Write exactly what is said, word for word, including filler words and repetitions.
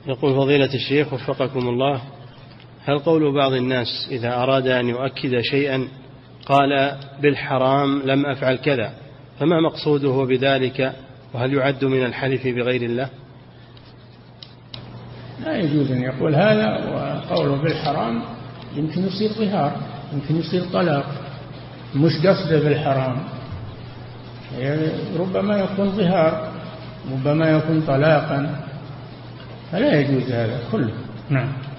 يقول فضيلة الشيخ وفقكم الله، هل قول بعض الناس إذا أراد أن يؤكد شيئا قال بالحرام لم أفعل كذا، فما مقصوده بذلك، وهل يعد من الحلف بغير الله؟ لا يجوز أن يقول هذا، وقوله بالحرام يمكن يصير ظهار، يمكن يصير طلاق، مش قصده بالحرام، يعني ربما يكون ظهار، ربما يكون طلاقا، فلا يجوز هذا كله. نعم.